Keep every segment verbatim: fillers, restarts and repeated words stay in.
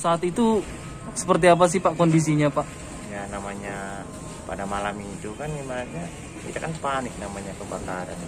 saat itu seperti apa sih Pak kondisinya Pak? Ya namanya pada malam itu kan ibaratnya kita kan panik namanya kebakaran.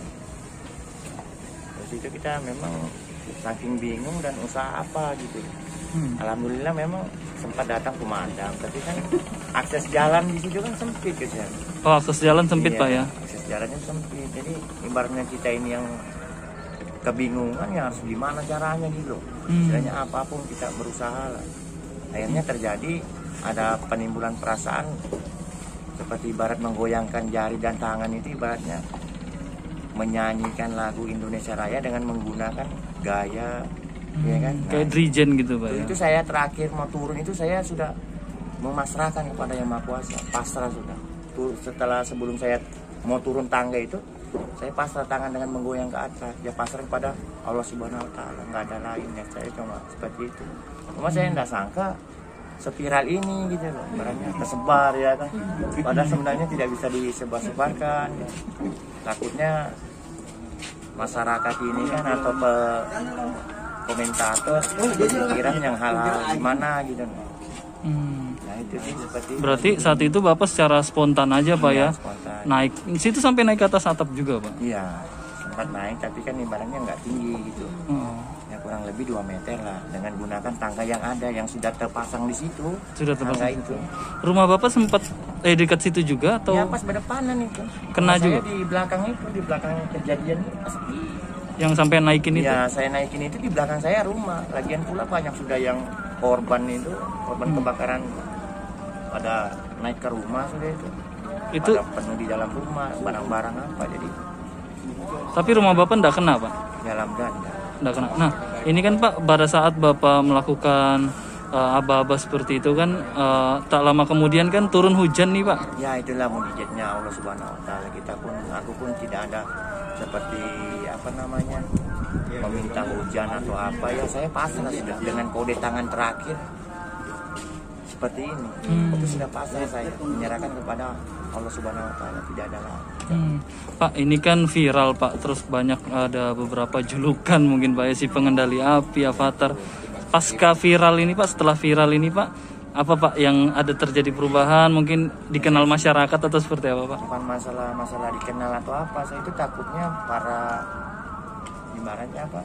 Terus itu kita memang saking bingung dan usaha apa gitu. Hmm. Alhamdulillah memang sempat datang pemadam, tapi kan akses jalan di situ kan sempit gitu ya. Oh, akses jalan sempit iya, Pak ya? Akses jalannya sempit, jadi ibaratnya kita ini yang kebingungan ya harus gimana caranya gitu. Hmm. Istilahnya apapun kita berusaha lah. Akhirnya terjadi ada penimbulan perasaan seperti ibarat menggoyangkan jari dan tangan itu ibaratnya menyanyikan lagu Indonesia Raya dengan menggunakan gaya hmm, ya kan? Nah, kayak drijen gitu Pak itu, ya? Itu saya terakhir mau turun itu saya sudah memasrahkan kepada Yang Maha Kuasa, pasrah sudah. Tur, setelah sebelum saya mau turun tangga itu saya pasrah tangan dengan menggoyang ke atas, ya pasrah kepada Allah Subhanahu Wa Taala, nggak ada lainnya. Saya cuma seperti itu. Cuma hmm. saya tidak sangka spiral ini gitu loh, barangnya tersebar ya kan. Padahal sebenarnya tidak bisa disebar-sebarkan. Ya. Takutnya masyarakat ini kan atau pe komentator pikiran yang hal-hal gimana gitu. Hmm. Nah itu sih seperti. Berarti itu. Saat itu Bapak secara spontan aja Pak ya, ya? Spontan. Naik, situ sampai naik ke atas atap juga Pak? Iya, sempat naik tapi kan ibaratnya nggak tinggi gitu. Hmm. Ya kurang lebih dua meter lah dengan gunakan tangga yang ada yang sudah terpasang di situ. Sudah terpasang itu. Rumah Bapak sempat eh dekat situ juga atau? Ya pas berdepanan itu. Kena juga. Saya di belakang itu, di belakang kejadian itu pas yang sampai naikin itu? Ya saya naikin itu di belakang saya rumah. Lagian pula banyak sudah yang korban itu, korban hmm. kebakaran pada naik ke rumah sudah itu. Itu pada penuh di dalam rumah, barang-barang apa jadi. Tapi rumah Bapak enggak kena Pak? Dalam ganda. Enggak kena. Nah ini kan Pak pada saat Bapak melakukan uh, aba-aba seperti itu kan uh, tak lama kemudian kan turun hujan nih Pak? Ya itulah mukjizatnya Allah Subhanahu Wa Taala. Kita pun, aku pun tidak ada seperti apa namanya meminta hujan atau apa ya, saya pasrah sudah dengan kode tangan terakhir seperti ini. Hmm. Itu sudah pasrah saya menyerahkan kepada Allah Subhanahu Wa Taala, tidak ada lagi. Hmm. Pak ini kan viral Pak, terus banyak ada beberapa julukan mungkin Pak ya, si pengendali api, avatar. Pasca viral ini Pak, setelah viral ini Pak, apa Pak yang ada terjadi perubahan, mungkin dikenal masyarakat atau seperti apa Pak? Bukan masalah masalah dikenal atau apa, saya itu takutnya para ibaratnya apa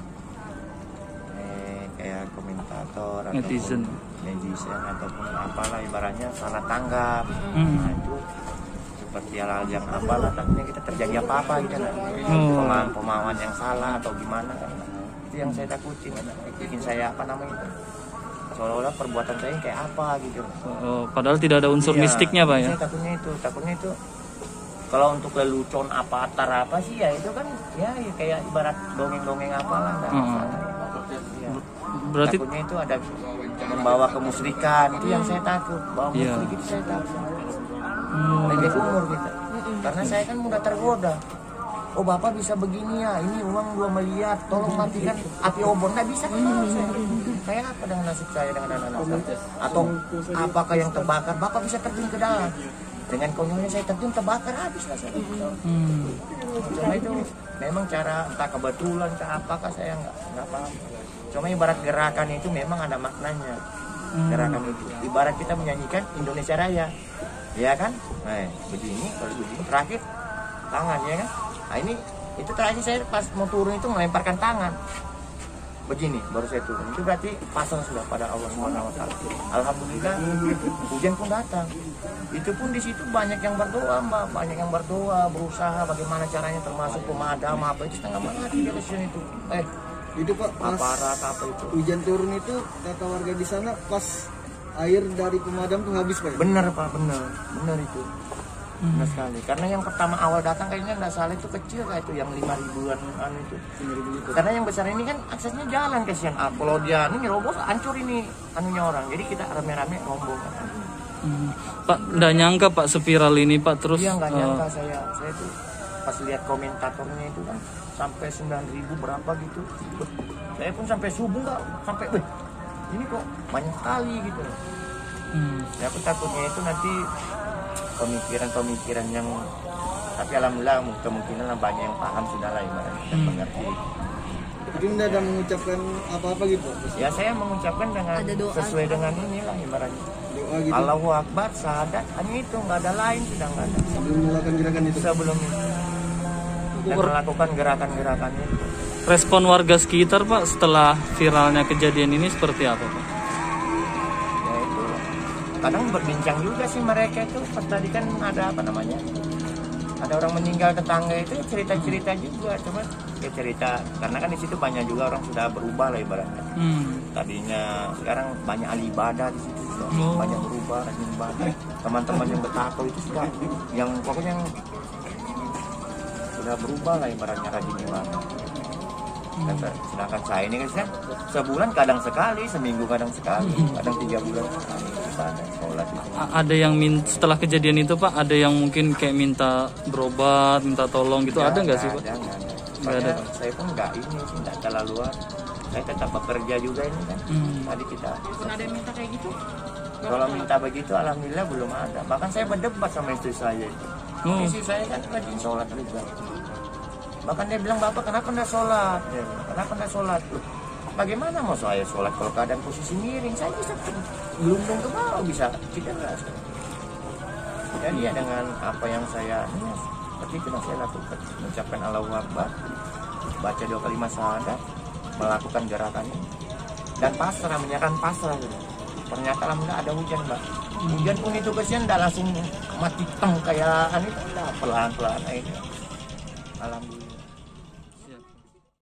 eh, kayak komentator netizen netizen ataupun apalah ibaratnya salah tanggap. Hmm. Nah itu seperti hal-hal yang apalah takutnya kita terjadi apa-apa gitu kan. Hmm. Pemahaman yang salah atau gimana kan. Itu yang saya takutin, bikin saya apa namanya itu seolah-olah perbuatan saya kayak apa gitu. Oh, padahal tidak ada unsur iya, mistiknya Pak ya? Saya takutnya itu, takutnya itu kalau untuk lelucon apa atar apa sih ya itu kan ya, ya kayak ibarat dongeng-dongeng apalah. Hmm. Ya. Berarti takutnya itu ada membawa kemusyrikan, itu yang saya takut, bawa yeah. musyrik itu saya takut. Hmm. Pendek umur kita, karena saya kan mudah tergoda. Oh bapak bisa begini ya, ini uang dua miliar, tolong matikan api obor, nggak bisa kan saya. Kayak apa dengan nasib saya, dengan anak-anak saya? Atau apakah yang terbakar, bapak bisa terjun ke dalam. Dengan konyolnya saya terjun terbakar, habis lah saya. Hmm. Cuma itu memang cara entah kebetulan, entah apakah saya nggak nggak paham. Cuma ibarat gerakan itu memang ada maknanya. Hmm. Gerakan itu ibarat kita menyanyikan Indonesia Raya, ya kan? Nah begini, kalau begini terakhir tangan ya kan? Nah ini itu terakhir saya pas mau turun itu melemparkan tangan begini baru saya turun, itu berarti pasang sudah pada Allah Subhanahu Wa Taala. Alhamdulillah hujan pun datang, itu pun di situ banyak yang berdoa mbak, banyak yang berdoa berusaha bagaimana caranya termasuk pemadam apa itu setengah mati di sini itu eh itu Pak aparat apa itu hujan turun itu kata warga di sana pas air dari pemadam tuh habis Pak ya? Bener Pak, bener bener itu. Benar sekali, karena yang pertama awal datang kayaknya nggak salah itu kecil kayak itu yang lima ribuan anu itu. Karena yang besar ini kan aksesnya jalan kasihan. Ah, kalau dia ini roboh hancur ini anunya orang. Jadi kita rame-rame rombong. Hmm. Pak, nggak nyangka Pak spiral ini Pak terus. Iya nggak uh... nyangka saya. Saya tuh pas lihat komentatornya itu kan sampai sembilan ribu berapa gitu. Saya pun sampai subuh nggak sampai, weh ini kok banyak sekali gitu. Hmm. Ya aku takutnya itu nanti pemikiran-pemikiran yang, tapi alhamdulillah kemungkinan banyak yang paham sudah lah ibaratnya hmm. mengerti. Jadi Anda ada mengucapkan apa-apa gitu? Ya saya mengucapkan dengan Ada doa. sesuai dengan inilah ibaratnya. Doa gitu. Allahu Akbar, syahadat, hanya itu, nggak ada lain, sudah nggak ada. Sebelum melakukan gerakan itu. Sebelum itu. Dan melakukan gerakan-gerakan itu. Respon warga sekitar Pak setelah viralnya kejadian ini seperti apa Pak? Ya itu. Kadang berbincang juga sih mereka itu. Pas tadi kan ada apa namanya? Ada orang meninggal tetangga itu cerita-cerita juga, cuma ya cerita karena kan di situ banyak juga orang sudah berubah lah ibaratnya. Hmm. Tadinya sekarang banyak ahli ibadah di situ, sudah Oh. banyak berubah rajin ibadah. Teman-teman yang bertato itu sudah yang pokoknya yang sudah berubah lah ibaratnya rajin ibadah. Dan se- sedangkan saya ini kan saya sebulan kadang sekali, seminggu kadang sekali, kadang tiga bulan sekali ibadah sholat itu. A- ada yang min setelah kejadian itu Pak, ada yang mungkin kayak minta berobat, minta tolong gitu, Ya, ada nggak sih Pak? Ada, nggak ada. Nggak ada. Soalnya saya pun nggak ini sih, nggak terlalu saya tetap bekerja juga ini kan. Hmm. Tadi kita Pernah ada yang minta kayak gitu? kalau minta begitu alhamdulillah belum ada. Bahkan saya berdebat sama istri saya itu. Oh. Istri saya kan rajin sholat juga. Bahkan dia bilang, bapak kenapa nggak sholat? Ya, kenapa nggak sholat? Loh, bagaimana mau saya sholat kalau keadaan posisi miring? Saya bisa gelundung ke bawah, bisa cedera. Jadi ya dengan apa yang saya ini, seperti itu yang saya lakukan. Mengucapkan Allahu Akbar, baca dua kalimat syahadat, melakukan gerakan ini. Dan pasrah, menyerahkan pasrah gitu. Ternyata alhamdulillah ada hujan mbak. Hujan pun itu kesian nggak langsung mati teng kayak ini, pelan-pelan aja. Alhamdulillah.